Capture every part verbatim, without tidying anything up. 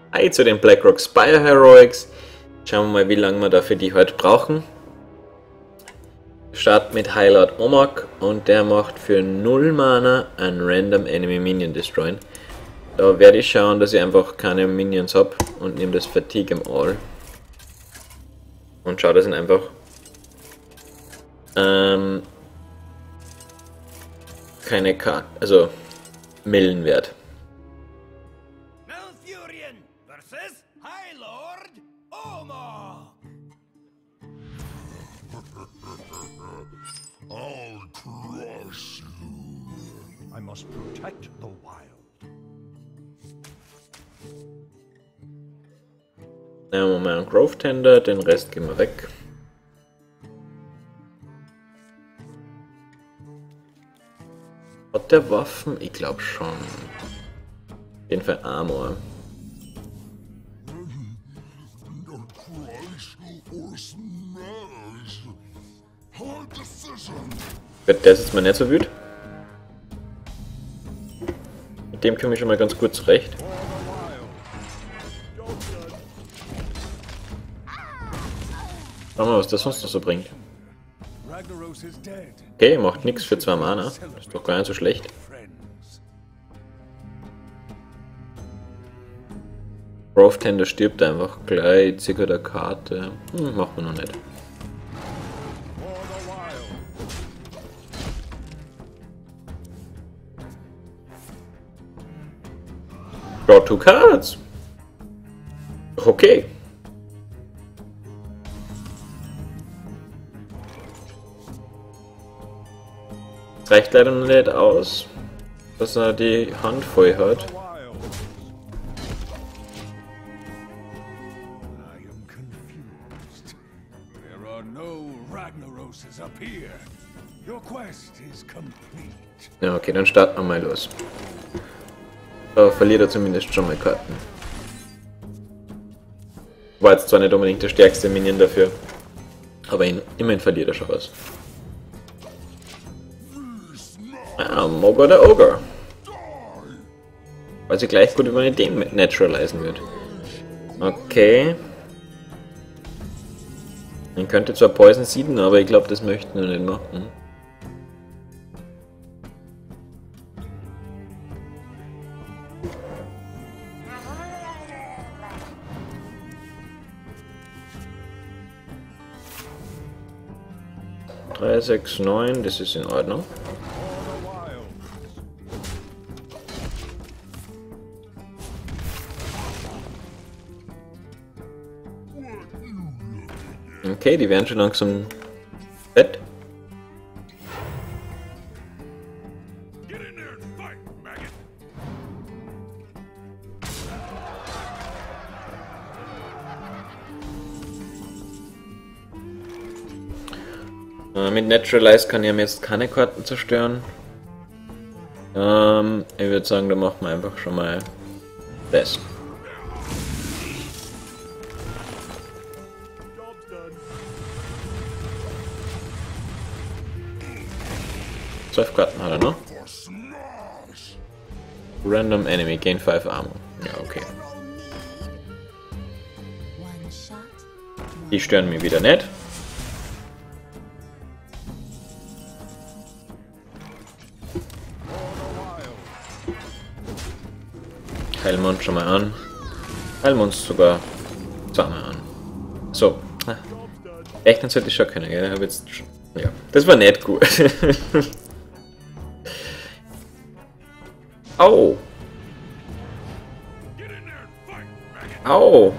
Hi zu den Blackrock Spire Heroics. Schauen wir mal, wie lange wir dafür die heute brauchen. Wir starten mit Highlord Omog und der macht für null Mana einen Random Enemy Minion destroyen. Da werde ich schauen, dass ich einfach keine Minions habe und nehme das Fatigue im All. Und schau, dass ich einfach ähm, keine Karten, also Millen wert. Malfurion versus Highlord Omog. I'll crush you. I must protect the wild. Nehmen wir mal einen Grove Tender, den Rest gehen wir weg. Hat der Waffen? Ich glaube schon. Auf jeden Fall Armor. Don't crush or smash. Hard decision. Der ist jetzt mal nicht so wütend. Mit dem komme ich schon mal ganz gut zurecht. Schauen wir mal, was das sonst noch so bringt. Okay, macht nichts für zwei Mana. Das ist doch gar nicht so schlecht. Grove Tender stirbt einfach gleich, circa der Karte. Hm, macht man noch nicht. Draw two cards. Okay. Das reicht leider noch nicht aus, dass er die Hand voll hat. Ja, okay, dann starten wir mal los. Da verliert er zumindest schon mal Karten. War jetzt zwar nicht unbedingt der stärkste Minion dafür, aber ihn, immerhin verliert er schon was. Ah, Mogor der Ogre. Weil sie gleich gut über eine dem naturalisen wird. Okay. Man könnte zwar Poison sieben, aber ich glaube, das möchten wir nicht machen. drei, sechs, neun, das ist in Ordnung. Okay, die werden schon langsam fett. Äh, mit Naturalize kann ich mir jetzt keine Karten zerstören. Ähm, ich würde sagen, da machen wir einfach schon mal das. zwölf Karten hat er noch. Random Enemy, gain five Armor. Ja, okay. Die stören mich wieder nicht. Heilen wir uns schon mal an. Heilen wir uns sogar zweimal an. So. Rechnen sollte ich schon können, gell? Ich hab jetzt. Ja, das war nicht gut. Au! Au!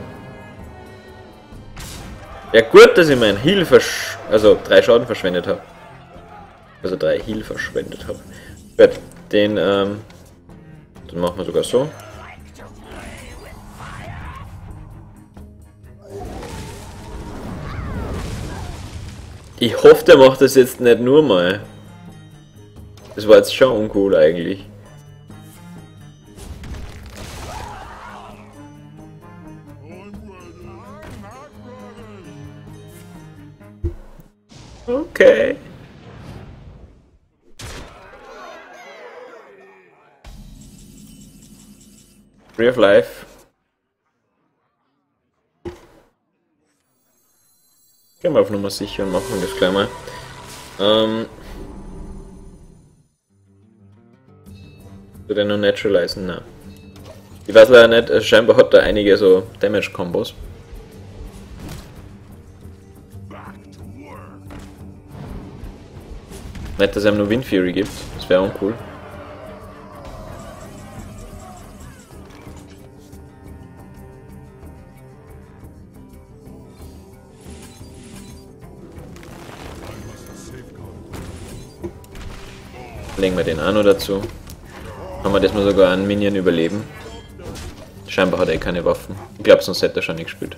Ja gut, dass ich meinen Heal versch... also drei Schaden verschwendet habe. Also drei Heal verschwendet habe. Gut, den, ähm... dann machen wir sogar so. Ich hoffe, der macht das jetzt nicht nur mal. Das war jetzt schon uncool eigentlich. Okay. Tree of Life. Gehen wir auf Nummer sicher und machen das gleich mal. Ähm. Wird er nur naturalisen? Nein. Ich weiß leider nicht, also scheinbar hat er einige so Damage-Kombos. Nicht, dass er ihm nur Wind Fury gibt, das wäre uncool. Legen wir den auch noch dazu. Haben wir das mal sogar einen Minion überleben. Scheinbar hat er eh keine Waffen. Ich glaube, sonst hätte er schon nicht gespielt.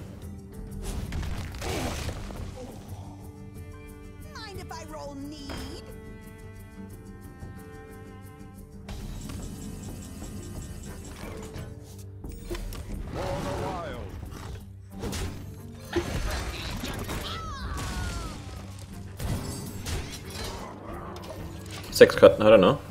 Sechs Karten hat er noch.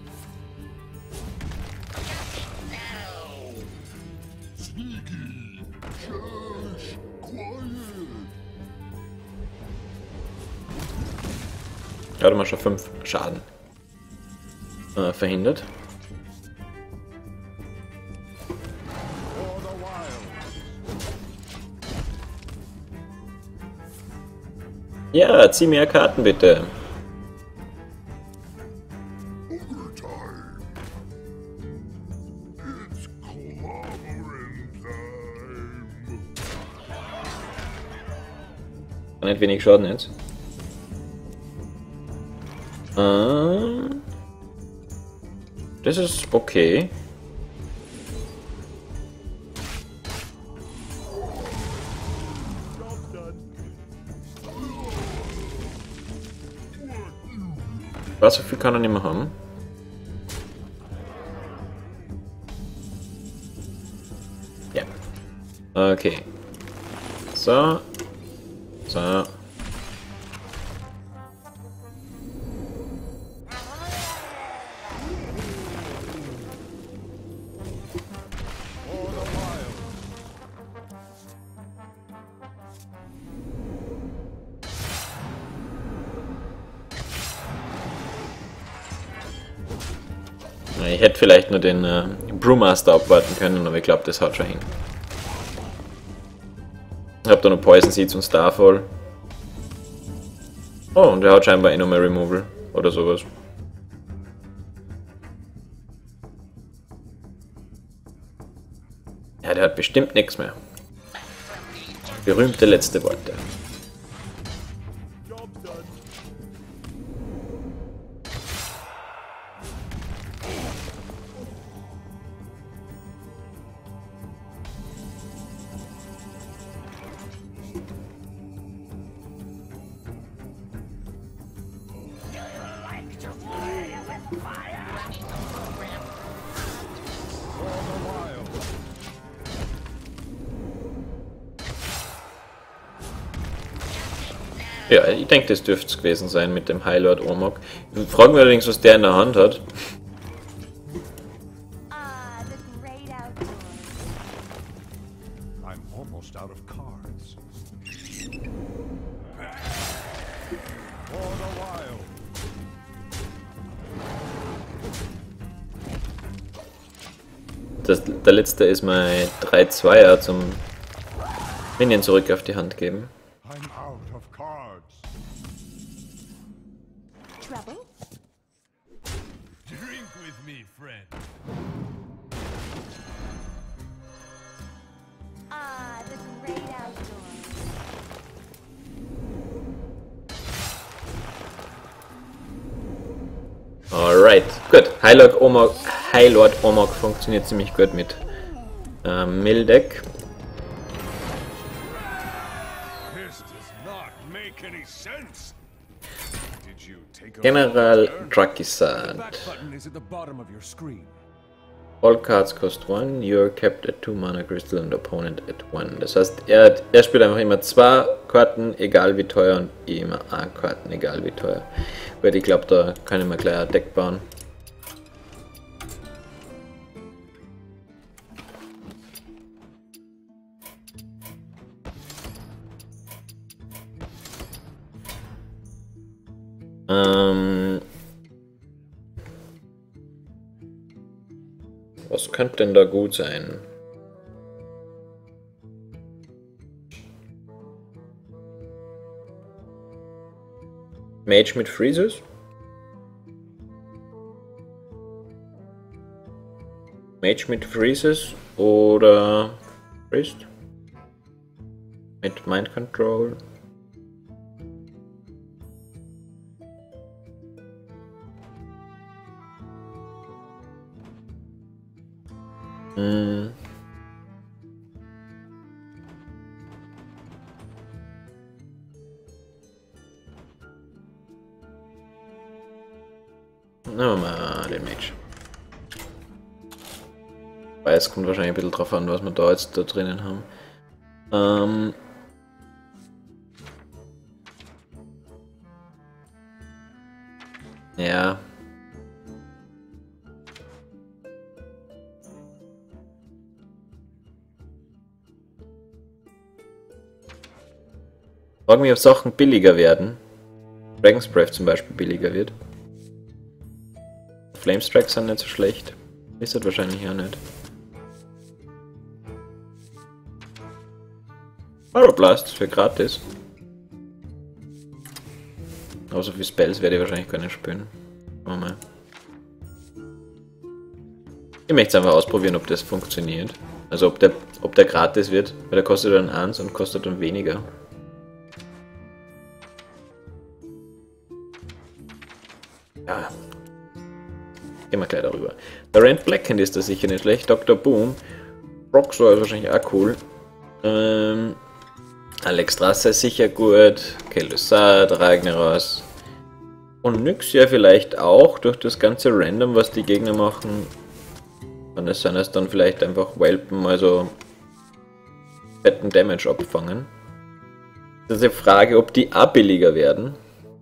Da hat er mal schon fünf Schaden äh, verhindert. Ja, zieh mehr Karten bitte. Nicht wenig Schaden jetzt. Äh, das ist okay. Was, so viel kann er nicht mehr haben? Ja. Okay. So. So. Ich hätte vielleicht nur den äh, Brewmaster abwarten können, aber ich glaube, das haut schon hin. Ich habe da noch Poison Seeds und Starfall. Oh, und der hat scheinbar eh noch mehr Removal oder sowas. Ja, der hat bestimmt nichts mehr. Berühmte letzte Worte. Ja, ich denke, das dürfte es gewesen sein mit dem High Lord Omog. Ich frage mich allerdings, was der in der Hand hat. I'm almost out of cards. For the wild. Das, der letzte ist mein drei Zweier zum Minion zurück auf die Hand geben. I'm out of cards. Trouble? Drink with me, friend. Ah, the great outdoors. Alright, gut. High Lord Omog, High Lord Omog funktioniert ziemlich gut mit äh, Mildek. General Drakisad. All cards cost one, you are kept at two mana crystal and opponent at one. Das heißt, er, er spielt einfach immer zwei Karten, egal wie teuer, und ich immer eine Karten, egal wie teuer. Weil ich glaube, da kann ich mir gleich ein Deck bauen. Ähm, was könnte denn da gut sein? Mage mit Freezes? Mage mit Freezes oder Priest? Mit Mind Control? Hm. Nehmen wir mal den Mage. Weil es kommt wahrscheinlich ein bisschen drauf an, was wir da jetzt da drinnen haben. Ähm ja. Frag mich, ob Sachen billiger werden. Dragon's Breath zum Beispiel billiger wird. Flamestrikes sind nicht so schlecht. Ist das wahrscheinlich auch nicht. Pyroblast für gratis. Aber so viele Spells werde ich wahrscheinlich gar nicht spielen. Schauen wir mal. Ich möchte es einfach ausprobieren, ob das funktioniert. Also ob der, ob der gratis wird, weil der kostet dann eins und kostet dann weniger. Ja. Gehen wir gleich darüber. Der Rand Blackened ist da sicher nicht schlecht. Doktor Boom. Roxor ist wahrscheinlich auch cool. Ähm, Alex Strasser ist sicher gut. Kelusat, Ragnaros. Und Nyxia vielleicht auch durch das ganze Random, was die Gegner machen. Kann es sein, dass dann vielleicht einfach Welpen, also fetten Damage abfangen. Das ist die Frage, ob die auch billiger werden.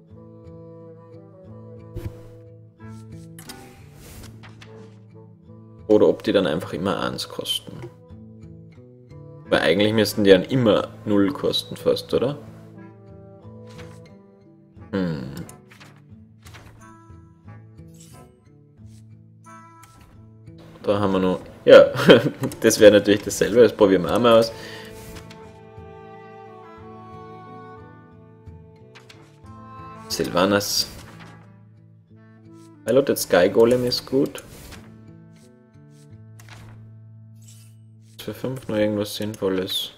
Oder ob die dann einfach immer eins kosten. Weil eigentlich müssten die dann immer null kosten fast, oder? Hm. Da haben wir noch... Ja, das wäre natürlich dasselbe, das probieren wir auch mal aus. Sylvanas. Piloted Sky Golem ist gut. Für fünf noch irgendwas Sinnvolles.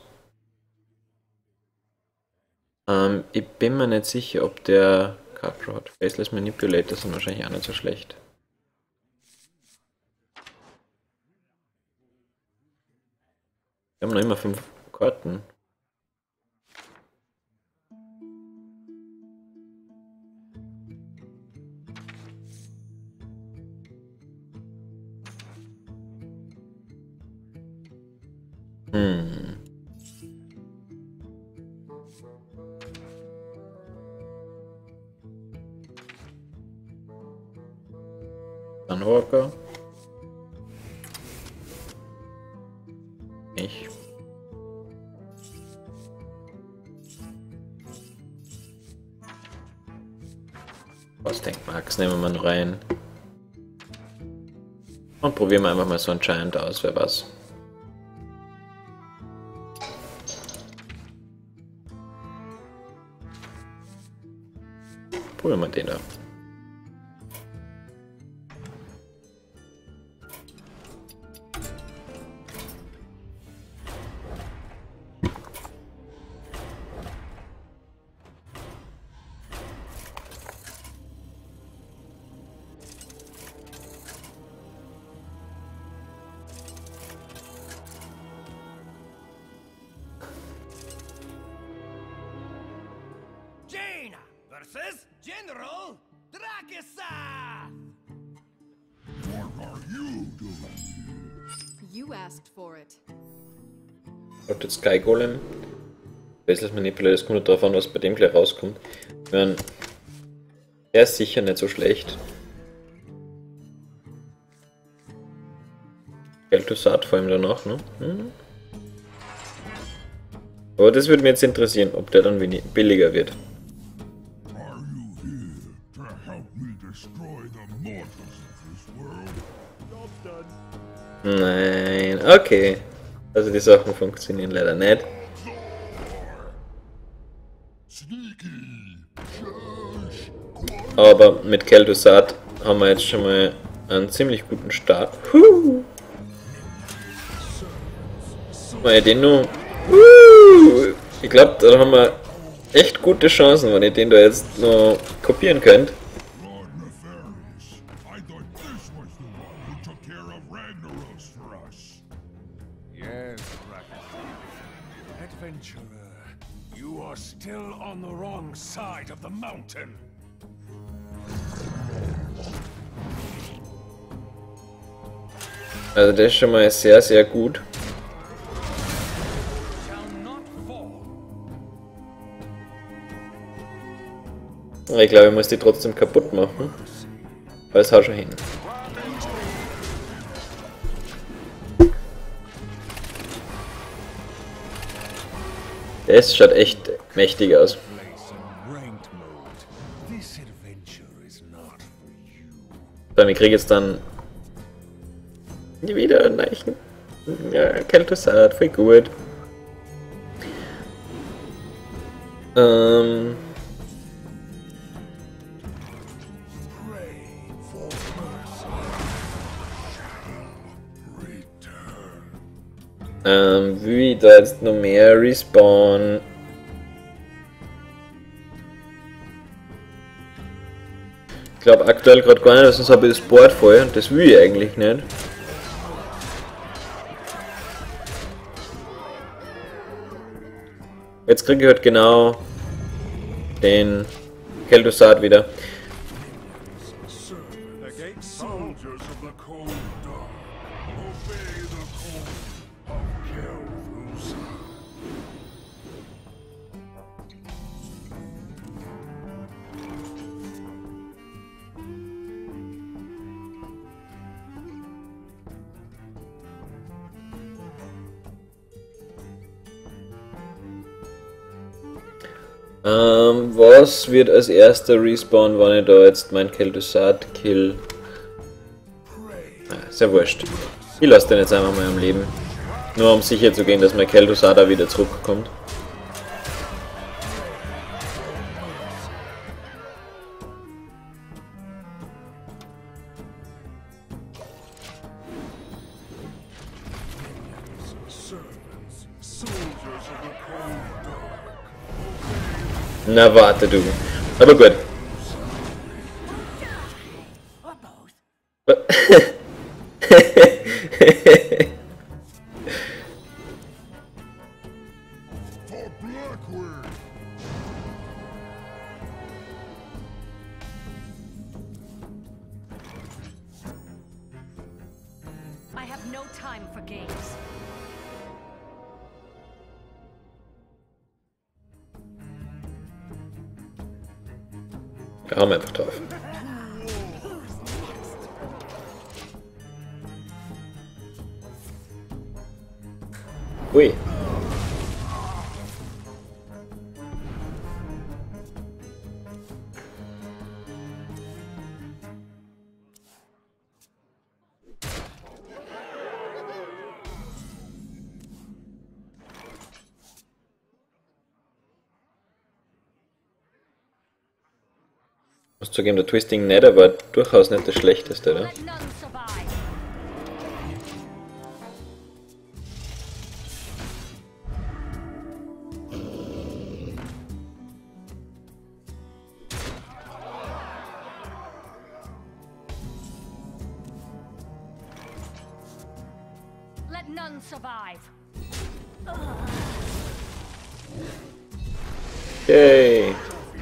Ähm, ich bin mir nicht sicher, ob der Capro hat. Faceless Manipulator sind wahrscheinlich auch nicht so schlecht. Wir haben noch immer fünf Karten. Hm. Sunwalker. Ich. Was denkt Max? Nehmen wir mal rein. Und probieren wir einfach mal so ein Giant aus, wer was. Probieren wir den da. Jaina versus General Drakesath! What are you doing? You asked for it. Dort Sky Golem. Faceless Manipulator, das kommt nur darauf an, was bei dem gleich rauskommt. Ich meine, der ist sicher nicht so schlecht. Kelusat vor allem danach, ne? Hm. Aber das würde mich jetzt interessieren, ob der dann billiger wird. Are you here, destroy the mortals of this world. Nein, okay. Also die Sachen funktionieren leider nicht. Sneaky. Shush. Aber mit Kel'Thuzad haben wir jetzt schon mal einen ziemlich guten Start. Huh. Wenn ich den nur... Uh. Ich glaube, da haben wir echt gute Chancen, wenn ich den da jetzt noch kopieren könnt. Lord Nefarious, I thought this was the one who took care of Ragnaros for us. Yes, Ragnar. Adventurer, you are still on the wrong side of the mountain. Also das ist schon mal sehr, sehr gut. Shall not fall. Aber ich glaube, ich muss die trotzdem kaputt machen. Weil es haut schon hin. Das schaut echt mächtig aus. Place in ranked mode. This adventure is not for you. Dann ich kriege jetzt dann nie wieder einen Leichen. Ja, Kel'Thuzad, voll gut. Ähm. Pray for mercy. Shall return. Ähm, wie da jetzt noch mehr Respawn. Ich glaube aktuell gerade gar nicht, sonst habe ich das Board voll und das will ich eigentlich nicht. Jetzt kriege ich halt genau den Kel'Thuzad wieder. Soldiers of the cold dark, obey the call of Kel'Thuzad. Ähm, was wird als erster Respawn, wenn ich da jetzt mein Kel'Thuzad kill? Ah, ist ja wurscht. Ich lasse den jetzt einfach mal am Leben. Nur um sicher zu gehen, dass mein Kel'Thuzad da wieder zurückkommt. Servants, soldiers of the cold dark. Na warte du. Aber gut. For Blackwood. I have no time for games. Da haben wir einfach drauf. Ui. Ich muss zugeben, der Twisting Nether war durchaus nicht das schlechteste, oder? Let none survive. Let none survive. Yay!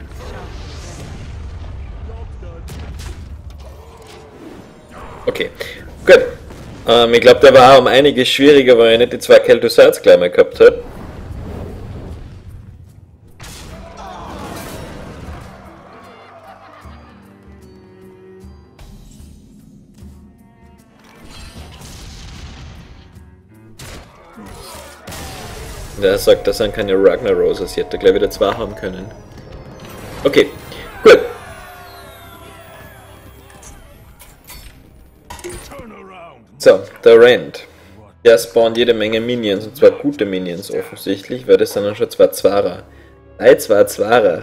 Okay, gut. Ähm, ich glaube, der war auch um einiges schwieriger, weil er nicht die zwei Kel'Thuzads gleich mal gehabt hat. Der sagt, das sind keine Ragnaroses, sie hätte gleich wieder zwei haben können. Okay, gut. der Rand. Der spawnt jede Menge Minions, und zwar gute Minions offensichtlich, weil das sind dann schon zwei Zwarer. Drei zwei Zwarer.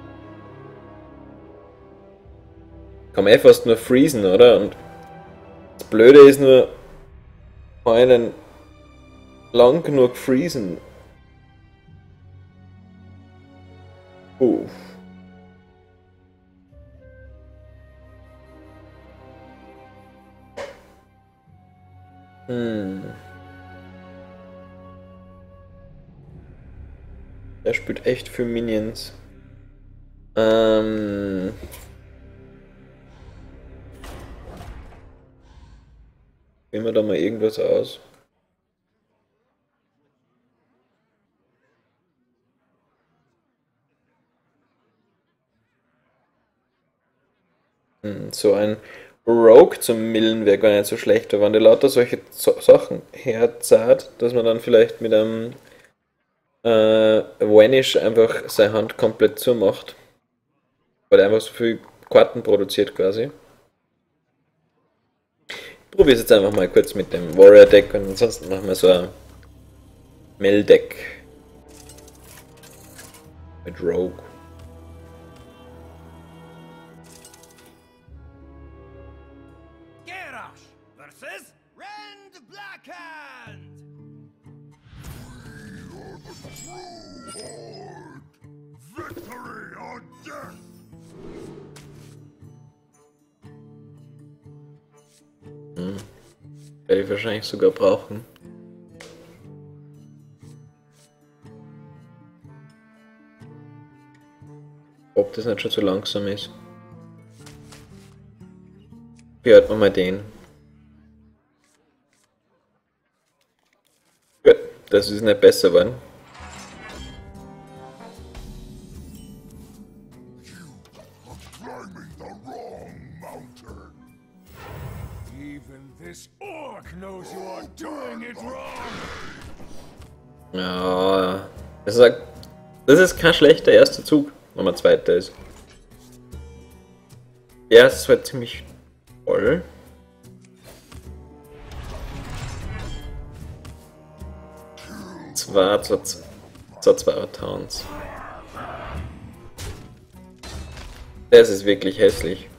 Kann man eh fast nur freezen, oder? Und das Blöde ist nur, einen lang genug freezen. Uh. Hm. Er spielt echt für Minions. Ähm. Wählen wir da mal irgendwas aus. Hm, so ein Rogue zum Millen wäre gar nicht so schlecht, wenn der lauter solche so Sachen herzahlt, dass man dann vielleicht mit einem äh, Vanish einfach seine Hand komplett zumacht. Weil er einfach so viel Karten produziert quasi. Ich probiere es jetzt einfach mal kurz mit dem Warrior Deck und ansonsten machen wir so ein Mel Deck mit Rogue. Versus Rand Blackhand! Victory or death! Hm. Werde ich wahrscheinlich sogar brauchen. Ob das nicht schon zu langsam ist. Hört man mal den. Gut, das ist nicht besser geworden. Climbing the wrong mountain. Even this orc knows you are doing it wrong. Ja, das ist, das ist kein schlechter erster Zug, wenn man zweiter ist. Ja, es ist halt ziemlich voll. Zwei zu zwei Towns. Das ist wirklich hässlich.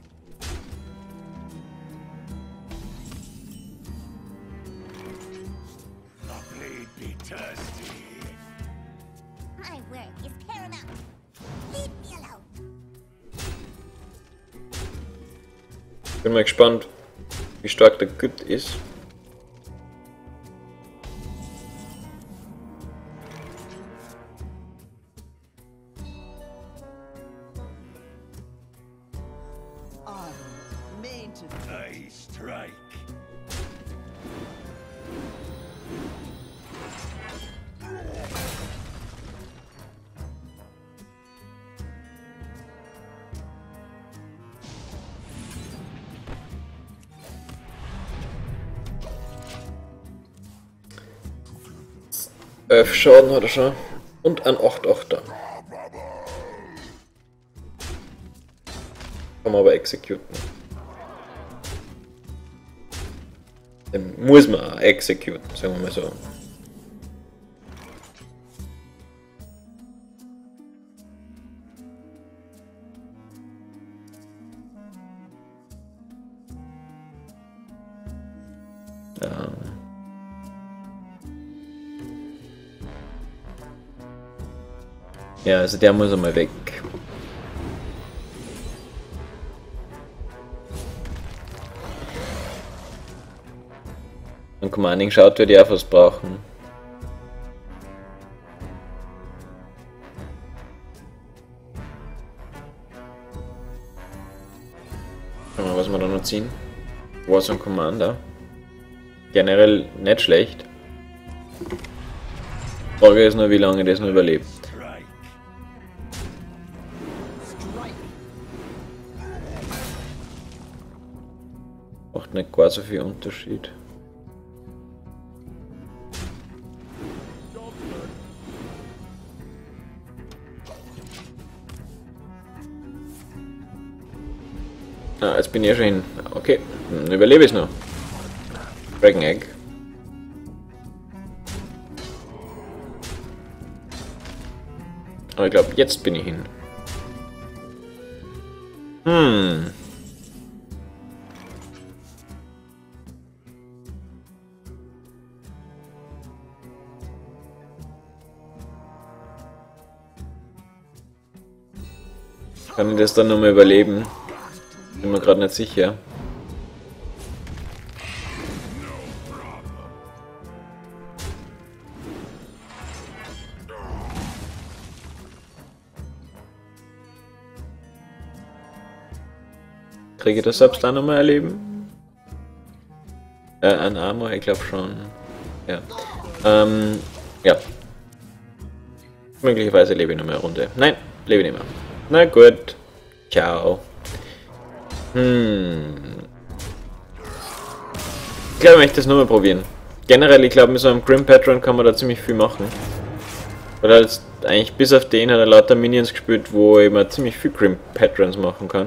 My work is paramount. Leave me alone. Bin mal gespannt, wie stark der Güt ist. I strike. elf Schaden hat er schon. Und ein acht achter. Kann man aber exekuten. Den muss man auch exekuten, sagen wir mal so. Ja. Ja, also der muss einmal weg. Und Commanding schaut, würde ich auch was brauchen. Schauen wir mal, was wir da noch ziehen. Warzone Commander. Generell nicht schlecht. Frage ist nur, wie lange das noch überlebt. Macht nicht gar so viel Unterschied. Ah, jetzt bin ich ja schon hin. Okay, dann überlebe ich noch. Dragon Egg. Aber ich glaube, jetzt bin ich hin. Hm. Kann ich das dann nochmal überleben? Bin mir gerade nicht sicher. Kriege ich das selbst dann nochmal erleben? Äh, ein Armor, ich glaube schon. Ja. Ähm, ja. Möglicherweise lebe ich noch mehr eine Runde. Nein, lebe ich nicht mehr. Na gut. Ciao. Hm. Ich glaube, ich möchte das nochmal probieren. Generell, ich glaube, mit so einem Grim Patron kann man da ziemlich viel machen. Weil er jetzt eigentlich bis auf den hat er lauter Minions gespielt, wo ich mal ziemlich viel Grim Patrons machen kann.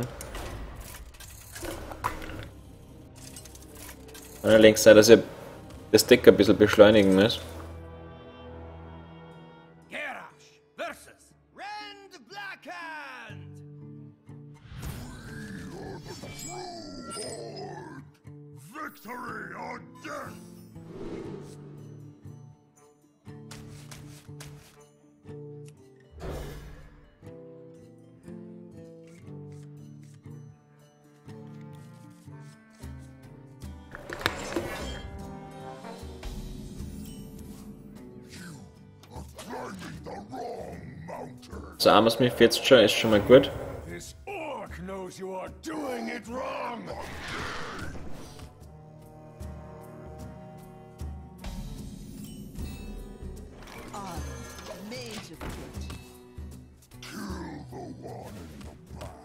Allerdings sei, dass ihr das Deck ein bisschen beschleunigen muss. Garrosh versus Rand Blackhand. Victory or death! So, Armorsmith jetzt schon ist schon mal gut. This orc knows you are doing it wrong. On. Mage of Foot. Kill the one in the back.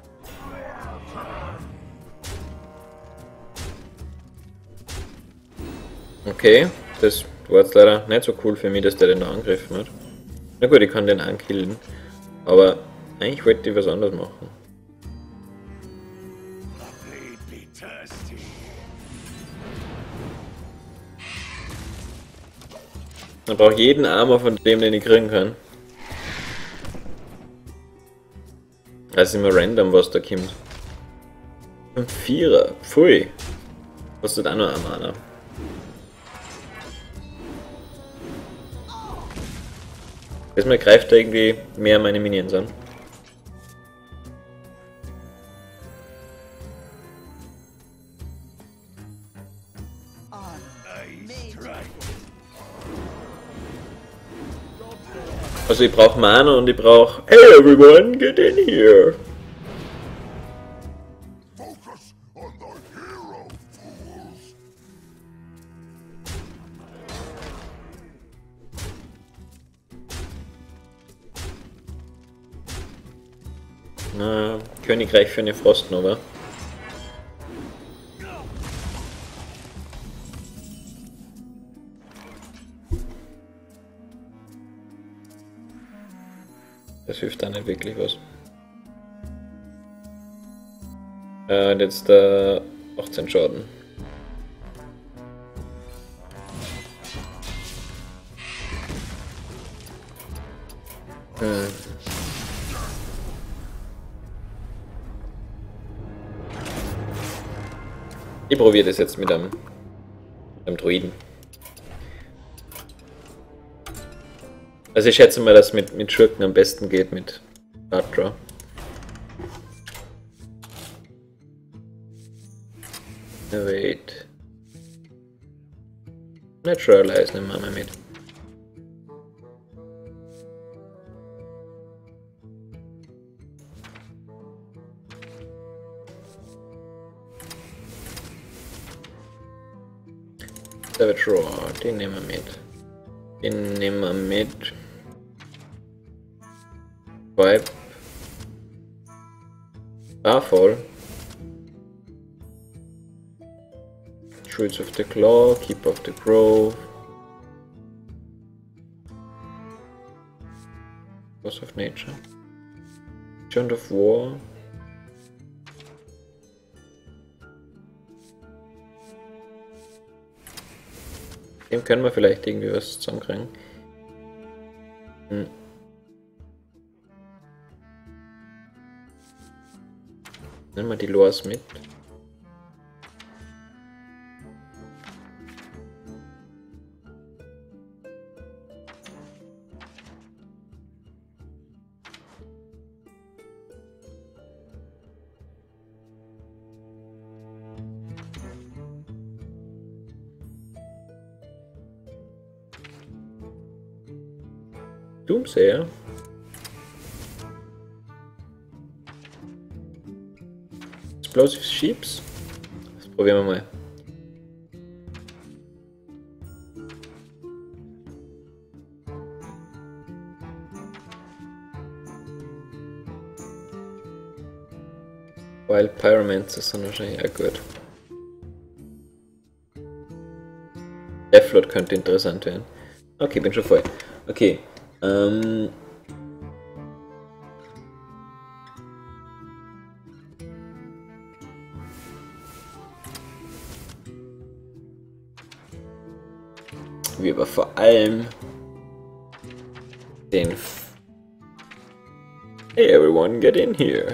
Okay, das war jetzt leider nicht so cool für mich, dass der den da angegriffen hat. Na gut, ich kann den ankillen, aber eigentlich wollte ich was anderes machen. Be thirsty. Ich brauche jeden Armor von dem, den ich kriegen kann. Das ist immer random, was da kommt. Ein Vierer, pfui. Kostet auch noch ein Mana. Diesmal greift er irgendwie mehr meine Minions an. On. Mage of Also ich brauche Mana und ich brauche... Hey everyone, get in here! Focus on the hero, fools! Na, Königreich für eine Frostnova. Das hilft da nicht wirklich was. Äh, und jetzt äh, achtzehn Schaden. Hm. Ich probiere das jetzt mit einem, mit einem Druiden. Also ich schätze mal, dass mit, mit Schurken am besten geht mit Card Draw. Wait. Naturalize nehmen wir mal mit. Savage Roar, den nehmen wir mit. Den nehmen wir mit. Vibe. Starfall. Shreds of the Claw, Keep of the Grove. Force of Nature. Chant of War. Dem können wir vielleicht irgendwie was zusammenkriegen. Hm. Nehmen wir die Loas mit. Doomsayer. Explosive Sheeps. Das probieren wir mal. Wild Pyromancer sind wahrscheinlich auch gut. Deathlord könnte interessant werden. Okay, bin schon voll. Okay. Ähm. Wir aber vor allem den F Hey everyone, get in here.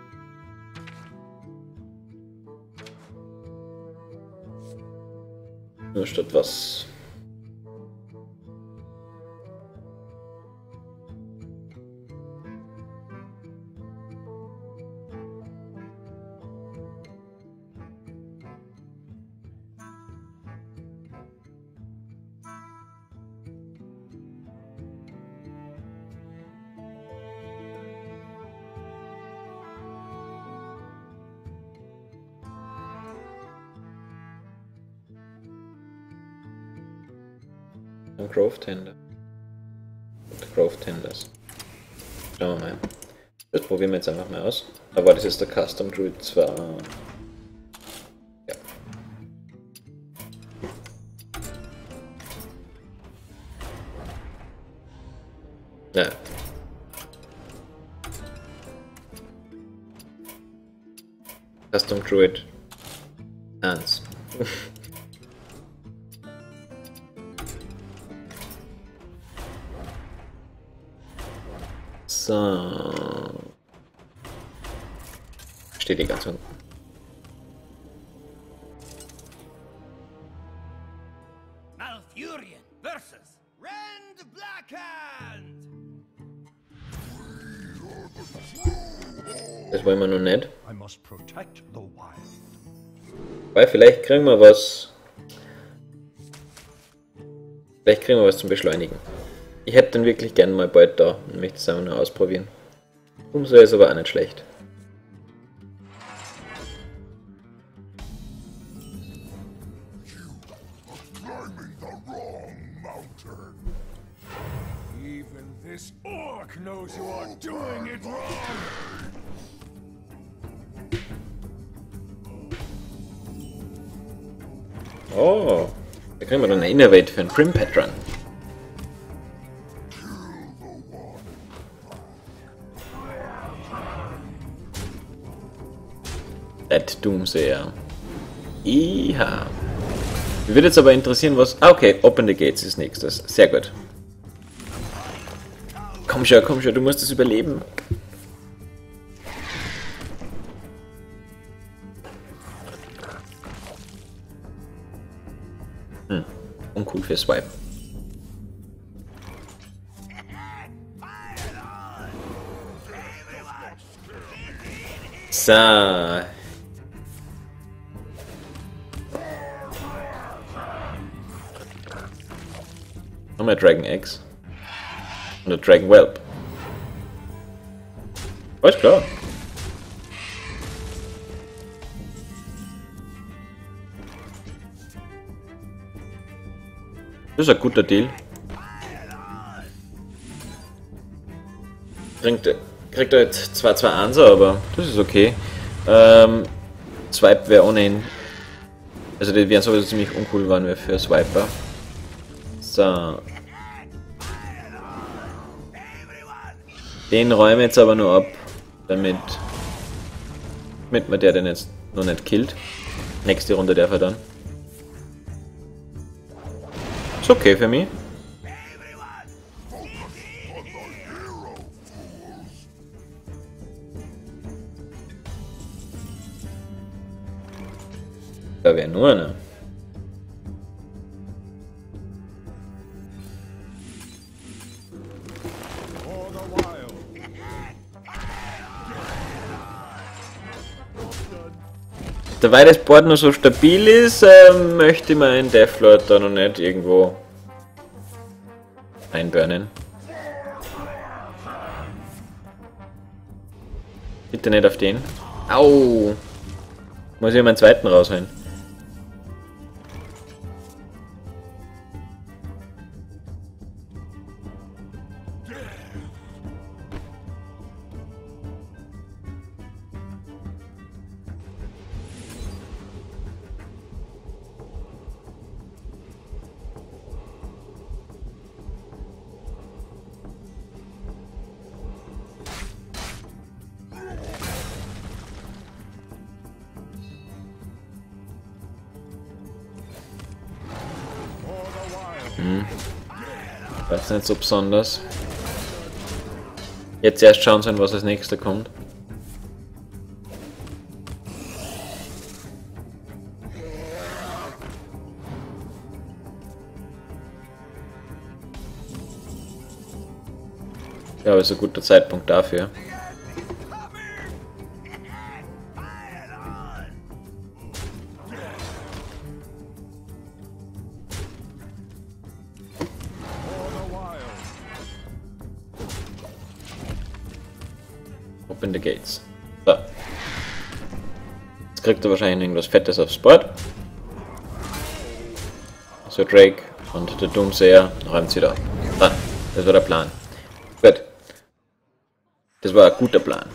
Nur statt was. Grove Tender. Grove Tenders. Schauen wir mal. Das probieren wir jetzt einfach mal aus. Aber das ist der Custom Druid zwar. Ja. Ja. Custom Druid eins. So. Steht die ganz unten. Malfurion versus Rend Blackhand. Das wollen wir noch nicht. I must protect the wild. Weil vielleicht kriegen wir was. Vielleicht kriegen wir was zum Beschleunigen. Ich hätte den wirklich gerne mal bald da und möchte es auch noch ausprobieren. Umso ist aber auch nicht schlecht. Even this orc knows you are doing it wrong. Oh, da kriegen wir dann eine Innovate für einen Prim Patron. Red Doomsayer. Iha. Mich würde jetzt aber interessieren, was. Ah, okay, Open the Gates ist nächstes. Sehr gut. Komm schon, komm schon, du musst es überleben. Hm, uncool für Swipe. So. Nochmal Dragon Eggs. Und der Dragon Whelp. Alles klar. Das ist ein guter Deal. Kriegt, kriegt er jetzt zwar zwei Einser, aber das ist okay. Ähm, Swipe wäre ohnehin. Also die wären sowieso ziemlich uncool, waren wir für Swiper. So. Den räumen wir jetzt aber nur ab, damit, damit man der den jetzt noch nicht killt. Nächste Runde darf er dann. Ist okay für mich. Da wäre nur einer. Dabei das Board noch so stabil ist, ähm, möchte ich meinen Deathlord da noch nicht irgendwo einburnen. Bitte nicht auf den. Au! Muss ich meinen zweiten rausholen. Hm. Weiß nicht so besonders. Jetzt erst schauen sollen, was als nächstes kommt. Ja, aber ist ein guter Zeitpunkt dafür. Open the gates. So. Jetzt kriegt er wahrscheinlich irgendwas Fettes aufs Board. So Drake und der Doomsayer räumt sie da. Ah, das war der Plan. Gut. Das war ein guter Plan.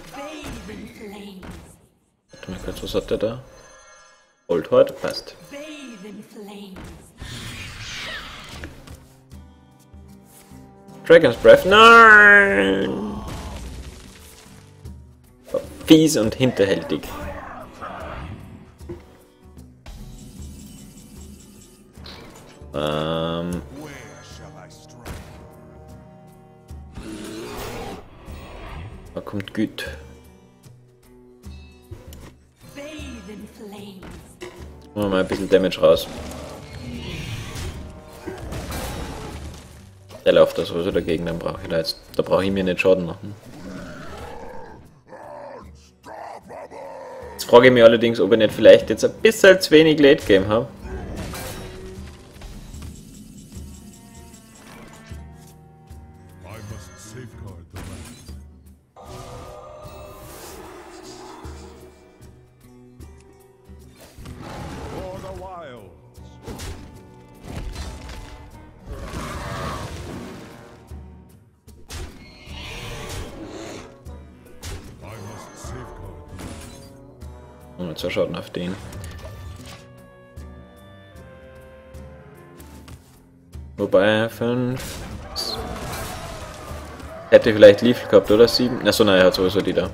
Warte mal kurz, was hat der da? Old Horde, passt. Dragon's Breath, nein! Fies und hinterhältig. Ähm. Da kommt gut. Machen wir mal ein bisschen Damage raus. Der läuft da sowieso dagegen, dann brauche ich da jetzt. Da brauche ich mir nicht Schaden machen. Jetzt frage ich mich allerdings, ob ich nicht vielleicht jetzt ein bisschen zu wenig Late Game habe. Und zwei Schaden auf den. Wobei fünf. Hätte vielleicht Leaf gehabt, oder? sieben? Achso, nein, er hat sowieso die da.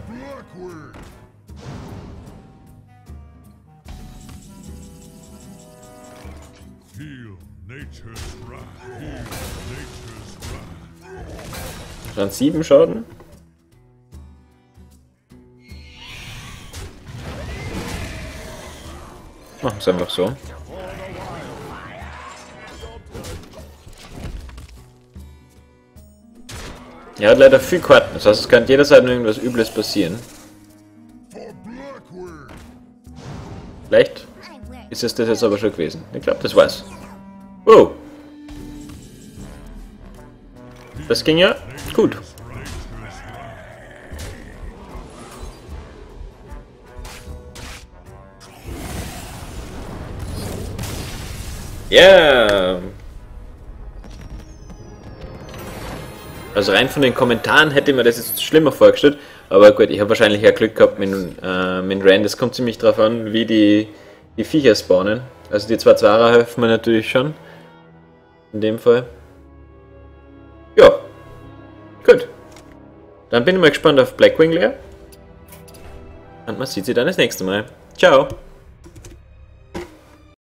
Dann sieben Schaden. Machen wir es einfach so. Er hat leider viel Karten, das heißt, es kann jederzeit nur irgendwas Übles passieren. Vielleicht ist es das jetzt aber schon gewesen. Ich glaube, das war's. Wow! Das ging ja gut. Ja! Yeah. Also rein von den Kommentaren hätte ich mir das jetzt schlimmer vorgestellt, aber gut, ich habe wahrscheinlich ja Glück gehabt mit, äh, mit Rand. Das kommt ziemlich drauf an, wie die, die Viecher spawnen. Also die zwei Zwarer helfen mir natürlich schon. In dem Fall. Ja. Gut. Dann bin ich mal gespannt auf Blackwing Lair. Und man sieht sie dann das nächste Mal. Ciao!